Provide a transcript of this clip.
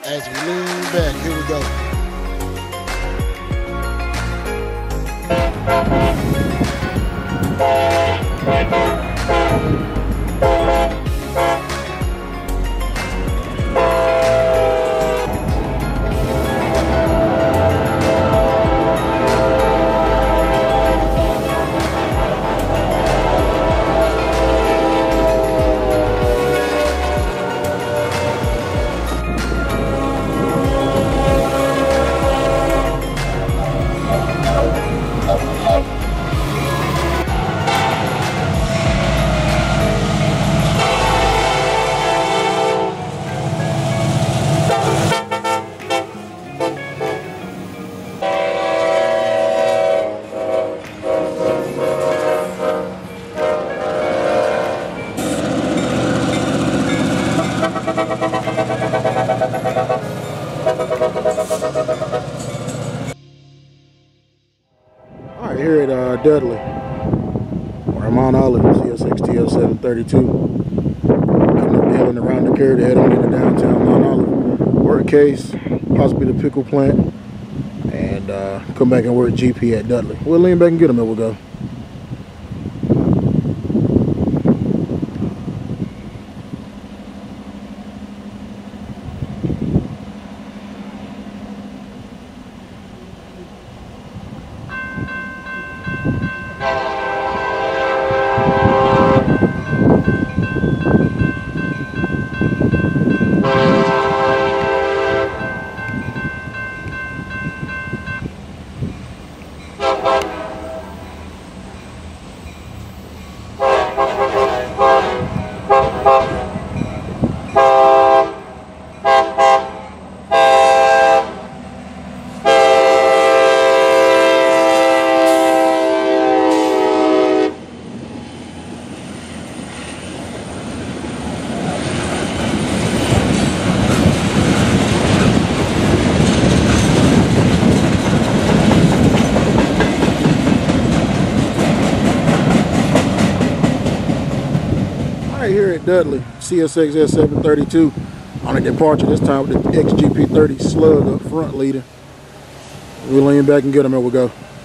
as we lean back. Here we go. All right, here at Dudley, or I'm on Olive, CSXT F732. Coming up the hill and around the curve to head on into downtown Mount Olive. Work case, possibly the pickle plant, and come back and work GP at Dudley. We'll lean back and get them and we'll go. Here at Dudley, CSXT F732 on a departure, this time with the GP30 Slug up front leader. We'll lean back and get them and we'll go.